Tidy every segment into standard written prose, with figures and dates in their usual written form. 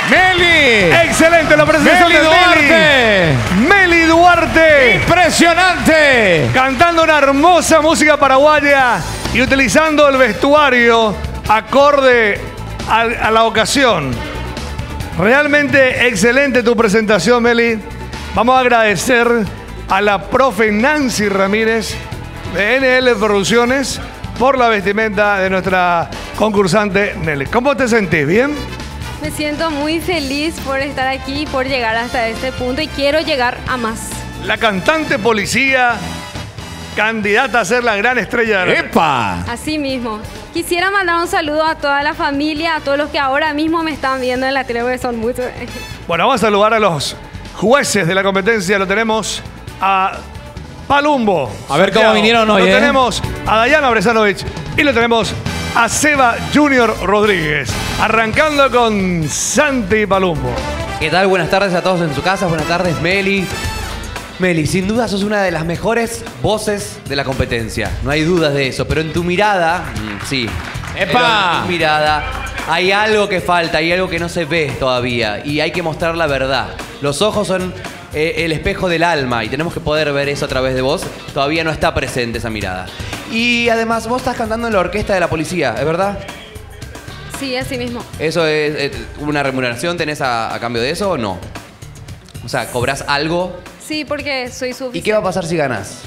Meli. Excelente la presentación Meli de Duarte. Meli Duarte. Impresionante. Cantando una hermosa música paraguaya y utilizando el vestuario acorde a la ocasión. Realmente excelente tu presentación, Meli. Vamos a agradecer a la profe Nancy Ramírez de NL Producciones por la vestimenta de nuestra concursante Nelly. ¿Cómo te sentís? ¿Bien? Me siento muy feliz por estar aquí, por llegar hasta este punto y quiero llegar a más. La cantante policía, candidata a ser la gran estrella de la... ¡Epa! Así mismo. Quisiera mandar un saludo a toda la familia, a todos los que ahora mismo me están viendo en la tele, porque son muchos. Bueno, vamos a saludar a los jueces de la competencia. Lo tenemos a Palumbo. A ver cómo Santiago. vinieron hoy, Lo tenemos a Dayana Bresanovich y lo tenemos a Seba Junior Rodríguez. Arrancando con Santi Palumbo. ¿Qué tal? Buenas tardes a todos en su casa. Buenas tardes, Meli. Meli, sin duda sos una de las mejores voces de la competencia. No hay dudas de eso. Pero en tu mirada, sí. ¡Epa! Pero en tu mirada hay algo que falta, hay algo que no se ve todavía. Y hay que mostrar la verdad. Los ojos son el espejo del alma y tenemos que poder ver eso a través de vos. Todavía no está presente esa mirada. Y además, vos estás cantando en la orquesta de la policía, ¿es verdad? Sí, así mismo. ¿Eso es una remuneración? ¿Tenés a cambio de eso o no? O sea, ¿cobrás algo? Sí, porque soy su ¿Y qué va a pasar si ganas?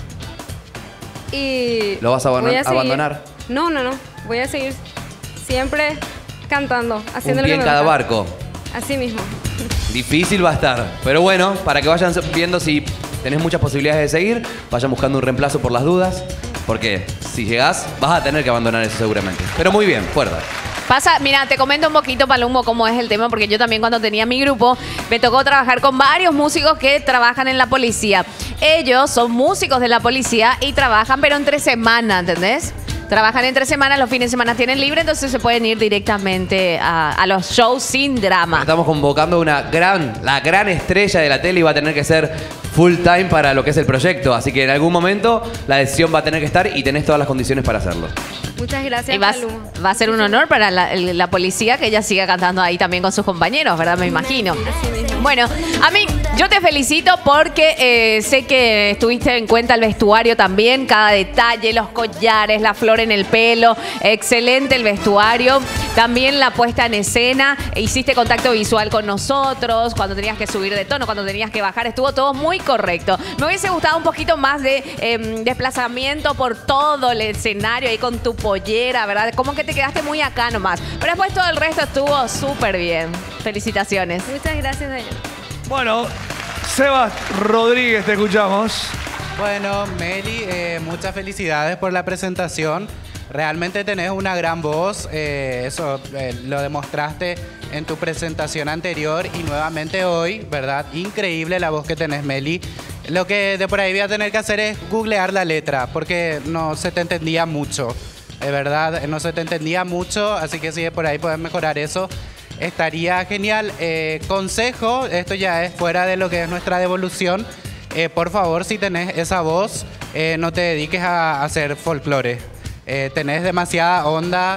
Y ¿Lo vas a voy seguir. abandonar? No. Voy a seguir siempre cantando, haciendo Un pie lo en que me cada gusta. barco. Así mismo. Difícil va a estar. Pero bueno, para que vayan viendo si tenés muchas posibilidades de seguir, vayan buscando un reemplazo por las dudas. Porque si llegás, vas a tener que abandonar eso seguramente. Pero muy bien, fuerza. Pasa, mira, te comento un poquito, Palumbo, cómo es el tema, porque yo también cuando tenía mi grupo me tocó trabajar con varios músicos que trabajan en la policía. Ellos son músicos de la policía y trabajan, pero entre semana, ¿entendés? Trabajan entre semanas, los fines de semana tienen libre, entonces se pueden ir directamente a los shows sin drama. Estamos convocando la gran estrella de la tele y va a tener que ser full time para lo que es el proyecto. Así que en algún momento la decisión va a tener que estar y tenés todas las condiciones para hacerlo. Muchas gracias, Y va Palumbo. a ser un honor para la policía que ella siga cantando ahí también con sus compañeros, ¿verdad? Me imagino. Así mismo. Bueno, a mí, yo te felicito porque sé que estuviste en cuenta el vestuario también, cada detalle, los collares, la flor en el pelo, excelente el vestuario. También la puesta en escena, hiciste contacto visual con nosotros, cuando tenías que subir de tono, cuando tenías que bajar, estuvo todo muy correcto. Me hubiese gustado un poquito más de desplazamiento por todo el escenario ahí con tu pollera, ¿verdad? Como que te quedaste muy acá nomás. Pero después todo el resto estuvo súper bien. Felicitaciones. Muchas gracias, Dayana. Bueno, Sebas Rodríguez, te escuchamos. Bueno, Meli, muchas felicidades por la presentación. Realmente tenés una gran voz, eso lo demostraste en tu presentación anterior y nuevamente hoy, ¿verdad? Increíble la voz que tenés, Meli. Lo que de por ahí voy a tener que hacer es googlear la letra, porque no se te entendía mucho, ¿verdad? No se te entendía mucho, así que si de por ahí puedes mejorar eso, estaría genial. Consejo, esto ya es fuera de lo que es nuestra devolución. Por favor, si tenés esa voz, no te dediques a hacer folclore. Tenés demasiada onda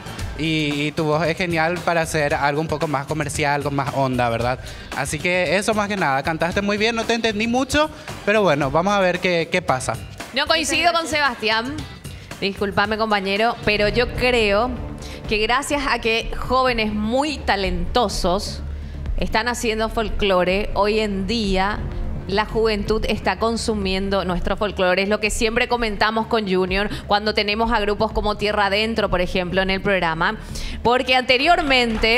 y tu voz es genial para hacer algo un poco más comercial, con más onda, ¿verdad? Así que eso más que nada, cantaste muy bien, no te entendí mucho, pero bueno, vamos a ver qué pasa. No coincido con Sebastián, discúlpame compañero, pero yo creo que gracias a que jóvenes muy talentosos están haciendo folclore, hoy en día la juventud está consumiendo nuestro folclore. Es lo que siempre comentamos con Junior cuando tenemos a grupos como Tierra Adentro, por ejemplo, en el programa. Porque anteriormente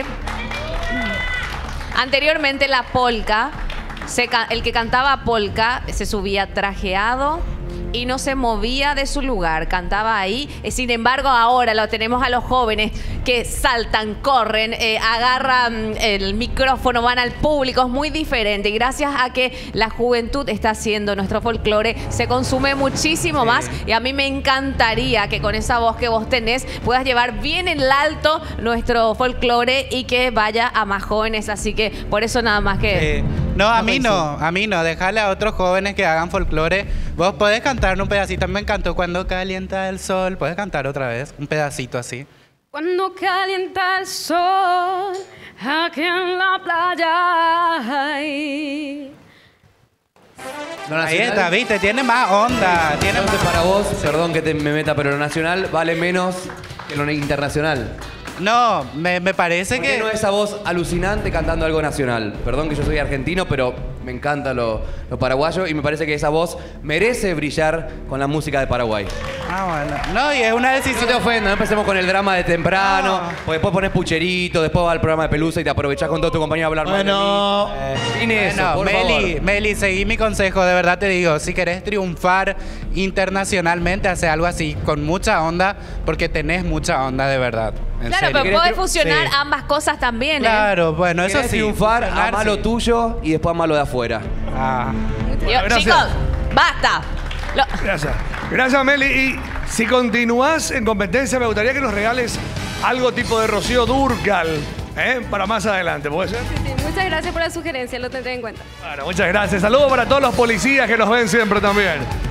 la polka, el que cantaba polka se subía trajeado y no se movía de su lugar, cantaba ahí. Sin embargo, ahora lo tenemos a los jóvenes que saltan, corren, agarran el micrófono, van al público, es muy diferente. Y gracias a que la juventud está haciendo nuestro folclore, se consume muchísimo más. Y a mí me encantaría que con esa voz que vos tenés puedas llevar bien en alto nuestro folclore y que vaya a más jóvenes. Así que por eso nada más que... No, a mí no. Déjale a otros jóvenes que hagan folclore. Vos podés cantar un pedacito. Me encantó cuando calienta el sol. ¿Puedes cantar otra vez? Un pedacito así. Cuando calienta el sol aquí en la playa. Ay. Lo Ahí nacional, está, viste, tiene más onda. Tiene entonces más... para vos, perdón que me meta, pero lo nacional vale menos que lo internacional. No, me parece ¿Por qué que... no esa voz alucinante cantando algo nacional? Perdón que yo soy argentino, pero me encanta lo paraguayo y me parece que esa voz merece brillar con la música de Paraguay. Ah, bueno. No, y es una No decisión... te ofendas, no empecemos con el drama de temprano, No. porque después pones pucherito, después va al programa de Pelusa y te aprovechás con todo tu compañero a hablar mal de Bueno, mí. Sin eso, Bueno, por Meli, favor. Meli, seguí mi consejo, de verdad te digo, si querés triunfar internacionalmente, hace algo así, con mucha onda, porque tenés mucha onda de verdad. En Claro, serio. pero puede fusionar Sí. ambas cosas también, ¿eh? Claro, bueno, eso Querés sí. triunfar, funcionar, amá lo sí. tuyo y después amá lo de afuera. Ah. gracias. Chicos, basta. Gracias. Gracias, Meli. Y si continúas en competencia, me gustaría que nos regales algo tipo de Rocío Dúrcal, para más adelante, ¿puede ser? Sí, muchas gracias por la sugerencia, lo tendré en cuenta. Bueno, muchas gracias. Saludos para todos los policías que nos ven siempre también.